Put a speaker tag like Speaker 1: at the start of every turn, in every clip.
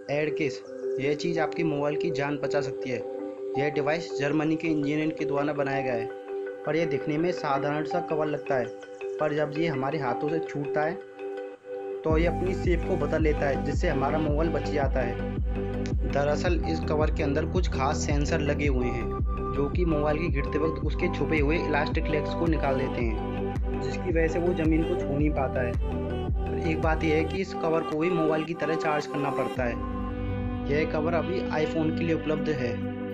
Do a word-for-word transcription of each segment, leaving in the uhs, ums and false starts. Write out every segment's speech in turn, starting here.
Speaker 1: Add case, यह चीज़ आपके mobile की जान बचा सकती है। यह डिवाइस जर्मनी के इंजीनियर के द्वारा बनाया गया है, पर यह दिखने में साधारण सा कवर लगता है, पर जब ये हमारे हाथों से छूटता है तो ये अपनी शेप को बदल लेता है, जिससे हमारा मोबाइल बच जाता है। दरअसल इस कवर के अंदर कुछ खास सेंसर लगे हुए हैं, जो कि मोबाइल की गिरते वक्त उसके छुपे हुए इलास्टिक लेग्स को निकाल देते हैं, जिसकी वजह से वो ज़मीन को छू नहीं पाता है। पर एक बात यह है कि इस कवर को भी मोबाइल की तरह चार्ज करना पड़ता है। यह कवर अभी आईफोन के लिए उपलब्ध है।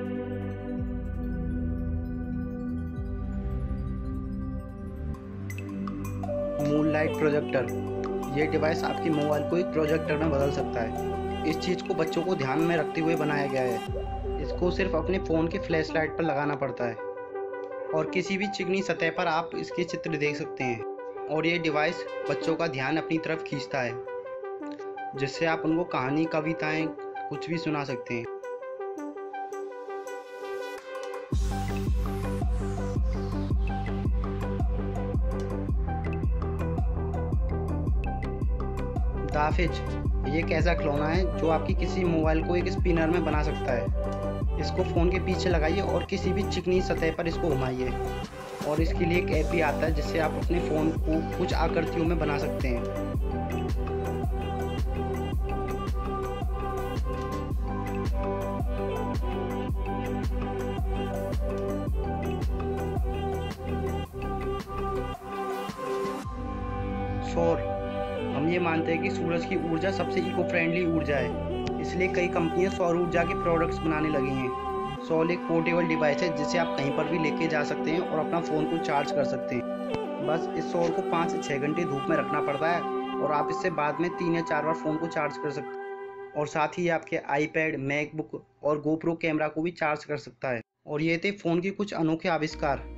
Speaker 1: मूनलाइट प्रोजेक्टर, ये डिवाइस आपके मोबाइल को एक प्रोजेक्टर में बदल सकता है। इस चीज़ को बच्चों को ध्यान में रखते हुए बनाया गया है। इसको सिर्फ अपने फ़ोन के फ्लैश लाइट पर लगाना पड़ता है और किसी भी चिकनी सतह पर आप इसके चित्र देख सकते हैं, और ये डिवाइस बच्चों का ध्यान अपनी तरफ खींचता है, जिससे आप उनको कहानी, कविताएं, कुछ भी सुना सकते हैं। दाफिज, ये एक ऐसा खिलौना है जो आपकी किसी मोबाइल को एक स्पिनर में बना सकता है। इसको फ़ोन के पीछे लगाइए और किसी भी चिकनी सतह पर इसको घुमाइए, और इसके लिए एक ऐप भी आता है जिससे आप अपने फ़ोन को कुछ आकृतियों में बना सकते हैं। सौर, हम ये मानते हैं कि सूरज की ऊर्जा सबसे इको फ्रेंडली ऊर्जा है, इसलिए कई कंपनियां सौर ऊर्जा के प्रोडक्ट्स बनाने लगी हैं। सौर एक पोर्टेबल डिवाइस है जिसे आप कहीं पर भी लेके जा सकते हैं और अपना फ़ोन को चार्ज कर सकते हैं। बस इस सौर को पाँच से छः घंटे धूप में रखना पड़ता है, और आप इससे बाद में तीन या चार बार फ़ोन को चार्ज कर सकते हैं। और साथ ही आपके आईपैड, मैकबुक और गोप्रो कैमरा को भी चार्ज कर सकता है। और ये थे फ़ोन के कुछ अनोखे आविष्कार।